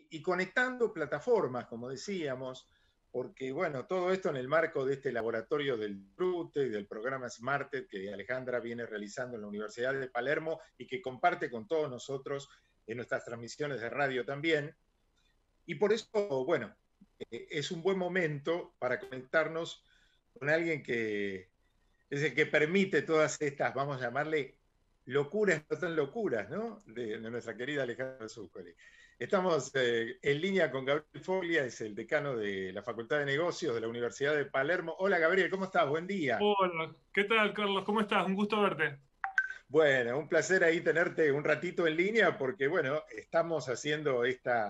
y conectando plataformas, como decíamos, porque bueno, todo esto en el marco de este laboratorio del disfrute y del programa Smarted que Alejandra viene realizando en la Universidad de Palermo y que comparte con todos nosotros en nuestras transmisiones de radio también. Y por eso, bueno, es un buen momento para conectarnos con alguien que es el que permite todas estas, vamos a llamarle, locuras, no tan locuras, ¿no? De nuestra querida Alejandra Zúcoli. Estamos en línea con Gabriel Foglia, es el decano de la Facultad de Negocios de la Universidad de Palermo. Hola Gabriel, ¿cómo estás? Buen día. Hola, ¿qué tal, Carlos? ¿Cómo estás? Un gusto verte. Bueno, un placer ahí tenerte un ratito en línea porque, bueno, estamos haciendo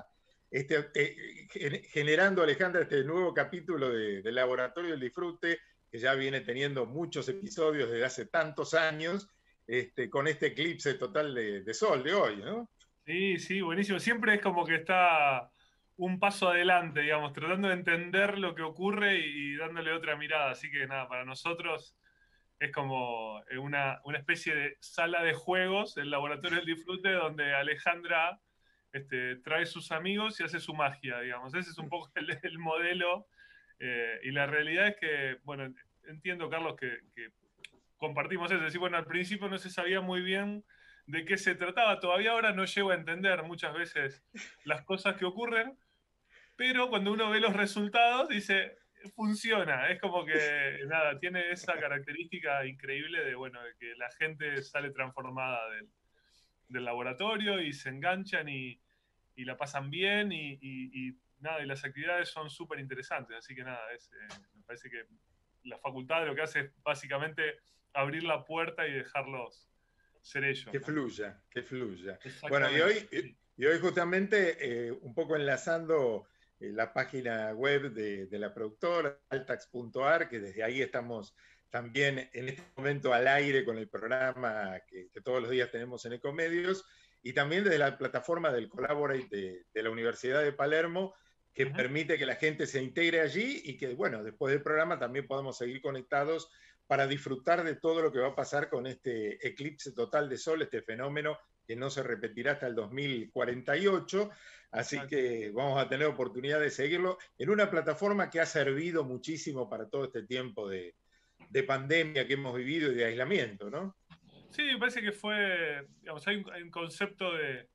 generando, Alejandra, este nuevo capítulo de Laboratorio del Disfrute, que ya viene teniendo muchos episodios desde hace tantos años, con este eclipse total de sol de hoy, ¿no? Sí, sí, buenísimo. Siempre es como que está un paso adelante, digamos, tratando de entender lo que ocurre y dándole otra mirada. Así que nada, para nosotros es como una especie de sala de juegos, el laboratorio del disfrute, donde Alejandra trae sus amigos y hace su magia, digamos. Ese es un poco el modelo. Y la realidad es que, bueno, entiendo, Carlos, que compartimos eso. Es decir, bueno, al principio no se sabía muy bien de qué se trataba. Todavía ahora no llego a entender muchas veces las cosas que ocurren, pero cuando uno ve los resultados dice, funciona. Es como que, nada, tiene esa característica increíble de, bueno, de que la gente sale transformada del laboratorio y se enganchan y la pasan bien y nada, y las actividades son súper interesantes. Así que nada, me parece que la facultad lo que hace es básicamente abrir la puerta y dejarlos ser ellos, Que ¿no? fluya, que fluya. Bueno, Exactamente. Sí. y hoy justamente, un poco enlazando la página web de la productora, altax.ar, que desde ahí estamos también en este momento al aire con el programa que todos los días tenemos en Ecomedios, y también desde la plataforma del Collaborate de la Universidad de Palermo, que Ujú. permite que la gente se integre allí y que, bueno, después del programa también podamos seguir conectados para disfrutar de todo lo que va a pasar con este eclipse total de sol, este fenómeno que no se repetirá hasta el 2048. Así Exacto. que vamos a tener oportunidad de seguirlo en una plataforma que ha servido muchísimo para todo este tiempo de pandemia que hemos vivido y de aislamiento, ¿no? Sí, me parece que fue, digamos, hay un concepto de...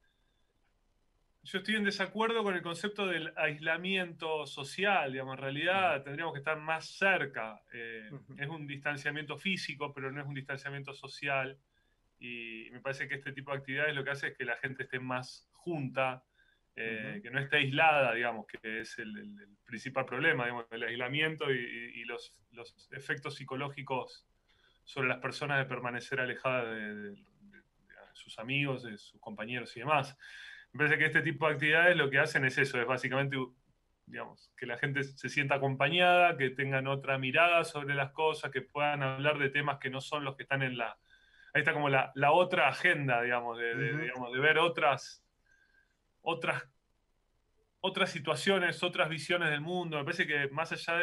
Yo estoy en desacuerdo con el concepto del aislamiento social, digamos, en Uh -huh. realidad tendríamos que estar más cerca. Uh -huh. Es un distanciamiento físico, pero no es un distanciamiento social. Y me parece que este tipo de actividades lo que hace es que la gente esté más junta, Uh -huh. que no esté aislada, digamos, que es el principal problema, digamos, el aislamiento y los efectos psicológicos sobre las personas de permanecer alejadas de sus amigos, de sus compañeros y demás. Me parece que este tipo de actividades lo que hacen es eso, es básicamente, digamos, que la gente se sienta acompañada, que tengan otra mirada sobre las cosas, que puedan hablar de temas que no son los que están en la... Ahí está como la otra agenda, digamos, Uh -huh. digamos, de ver otras, otras situaciones, otras visiones del mundo. Me parece que más allá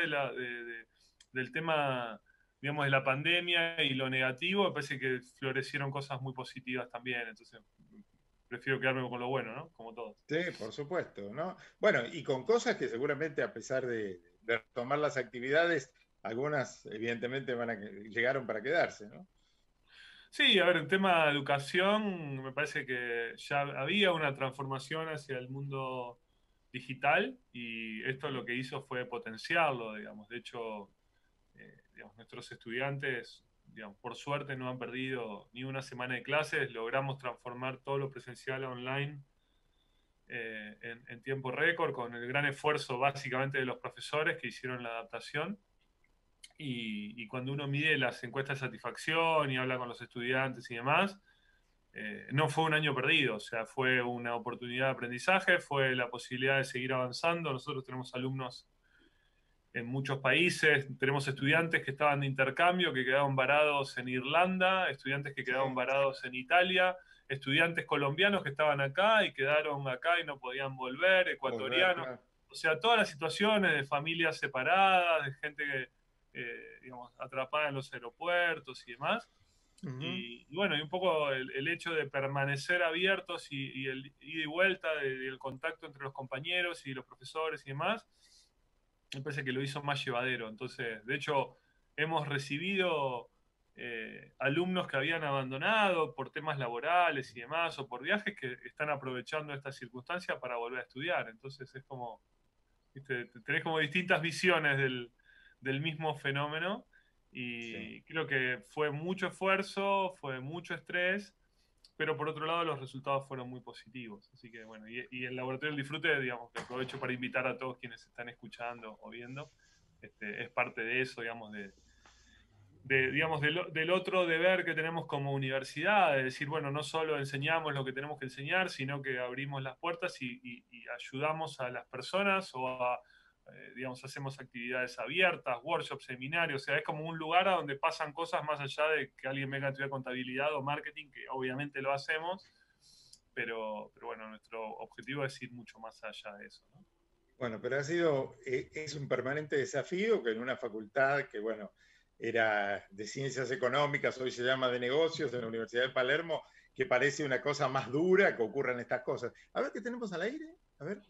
del tema, digamos, de la pandemia y lo negativo, me parece que florecieron cosas muy positivas también. Entonces, prefiero quedarme con lo bueno, ¿no? Como todos. Sí, por supuesto, ¿no? Bueno, y con cosas que seguramente a pesar de retomar las actividades, algunas evidentemente llegaron para quedarse, ¿no? Sí, a ver, en tema de educación, me parece que ya había una transformación hacia el mundo digital y esto lo que hizo fue potenciarlo, digamos. De hecho, digamos, nuestros estudiantes, digamos, por suerte no han perdido ni una semana de clases, logramos transformar todo lo presencial a online en tiempo récord, con el gran esfuerzo básicamente de los profesores que hicieron la adaptación. Y cuando uno mide las encuestas de satisfacción y habla con los estudiantes y demás, no fue un año perdido, o sea, fue una oportunidad de aprendizaje, fue la posibilidad de seguir avanzando. Nosotros tenemos alumnos en muchos países, tenemos estudiantes que estaban de intercambio, que quedaron varados en Irlanda, estudiantes que Sí, quedaron varados en Italia, estudiantes colombianos que estaban acá y quedaron acá y no podían volver, volver, ecuatorianos, claro. o sea, todas las situaciones de familias separadas, de gente que, digamos, atrapada en los aeropuertos y demás. Y bueno, y un poco el hecho de permanecer abiertos y el ida y vuelta del contacto entre los compañeros y los profesores y demás, me parece que lo hizo más llevadero. Entonces, de hecho, hemos recibido alumnos que habían abandonado por temas laborales y demás, o por viajes, que están aprovechando esta circunstancia para volver a estudiar. Entonces, es como, ¿viste? Tenés como distintas visiones del mismo fenómeno. Sí. Y creo que fue mucho esfuerzo, fue mucho estrés, pero por otro lado los resultados fueron muy positivos. Así que bueno, y el Laboratorio del Disfrute, digamos, que aprovecho para invitar a todos quienes están escuchando o viendo, es parte de eso, digamos, digamos, del otro deber que tenemos como universidad, de decir, bueno, no solo enseñamos lo que tenemos que enseñar, sino que abrimos las puertas y ayudamos a las personas digamos, hacemos actividades abiertas, workshops, seminarios, o sea, es como un lugar a donde pasan cosas más allá de que alguien venga a estudiar contabilidad o marketing, que obviamente lo hacemos, pero bueno, nuestro objetivo es ir mucho más allá de eso, ¿no? Bueno, pero es un permanente desafío que en una facultad que, bueno, era de ciencias económicas, hoy se llama de negocios, de la Universidad de Palermo, que parece una cosa más dura que ocurran estas cosas. A ver qué tenemos al aire. A ver.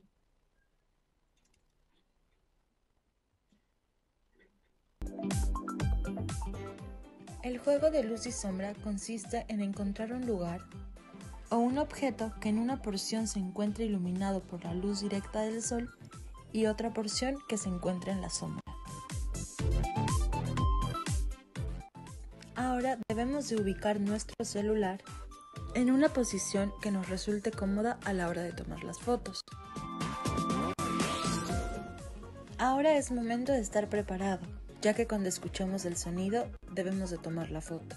El juego de luz y sombra consiste en encontrar un lugar o un objeto que en una porción se encuentre iluminado por la luz directa del sol y otra porción que se encuentre en la sombra. Ahora debemos de ubicar nuestro celular en una posición que nos resulte cómoda a la hora de tomar las fotos. Ahora es momento de estar preparado, ya que cuando escuchamos el sonido debemos de tomar la foto.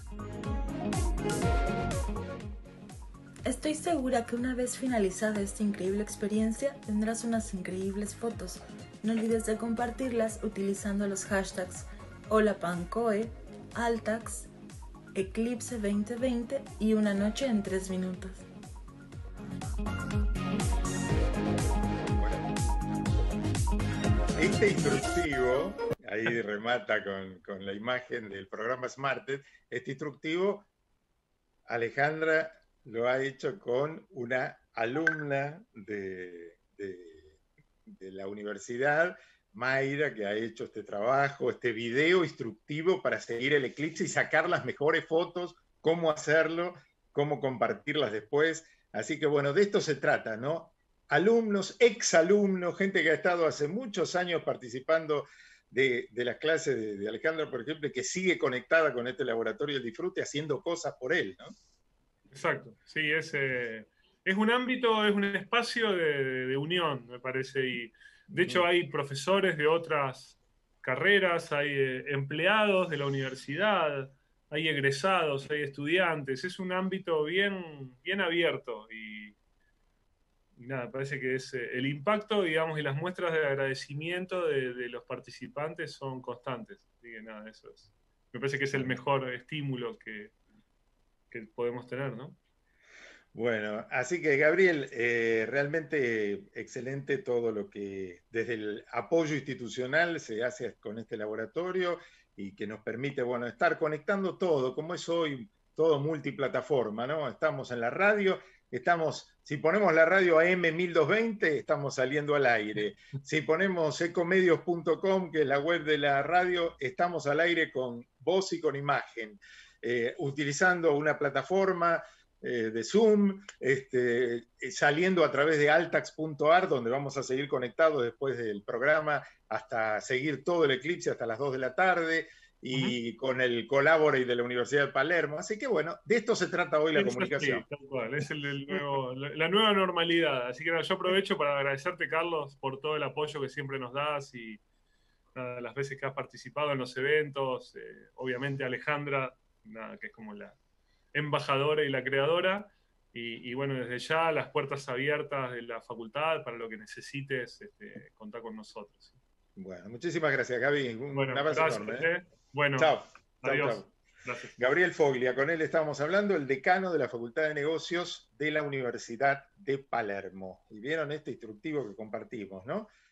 Estoy segura que una vez finalizada esta increíble experiencia tendrás unas increíbles fotos. No olvides de compartirlas utilizando los hashtags HolaPancoe, Altax, Eclipse 2020 y Una Noche en 3 Minutos. Este instructivo, ahí remata con la imagen del programa Smarted, este instructivo, Alejandra lo ha hecho con una alumna de la universidad, Mayra, que ha hecho este trabajo, este video instructivo para seguir el eclipse y sacar las mejores fotos, cómo hacerlo, cómo compartirlas después. Así que bueno, de esto se trata, ¿no? Alumnos, exalumnos, gente que ha estado hace muchos años participando de las clases de Alejandra, por ejemplo, que sigue conectada con este laboratorio del disfrute, haciendo cosas por él, ¿no? Exacto, sí, es un ámbito, es un espacio de unión, me parece. Y de hecho hay profesores de otras carreras, hay empleados de la universidad, hay egresados, hay estudiantes. Es un ámbito bien abierto y nada, parece que es el impacto, digamos, y las muestras de agradecimiento de los participantes son constantes. Así que nada, eso es. Me parece que es el mejor estímulo que podemos tener, ¿no? Bueno, así que Gabriel, realmente excelente todo lo que desde el apoyo institucional se hace con este laboratorio y que nos permite, bueno, estar conectando todo, como es hoy todo multiplataforma, ¿no? Estamos en la radio, si ponemos la radio AM 1220, estamos saliendo al aire. Si ponemos ecomedios.com, que es la web de la radio, estamos al aire con voz y con imagen, utilizando una plataforma de Zoom, saliendo a través de altax.ar, donde vamos a seguir conectados después del programa hasta seguir todo el eclipse hasta las 2 de la tarde, y con el Collaborate de la Universidad de Palermo. Así que bueno, de esto se trata hoy la comunicación. Sí, tal cual, es la nueva normalidad. Así que nada, yo aprovecho para agradecerte, Carlos, por todo el apoyo que siempre nos das y nada, las veces que has participado en los eventos. Obviamente Alejandra, nada, que es como la embajadora y la creadora. Y bueno, desde ya las puertas abiertas de la facultad para lo que necesites, contá con nosotros. Bueno, muchísimas gracias, Gaby. Un Bueno, abrazo gracias. enorme. ¿Eh? Bueno, Chao. Chao, adiós. chao. Gracias. Gabriel Foglia, con él estábamos hablando, el decano de la Facultad de Negocios de la Universidad de Palermo. Y vieron este instructivo que compartimos, ¿no?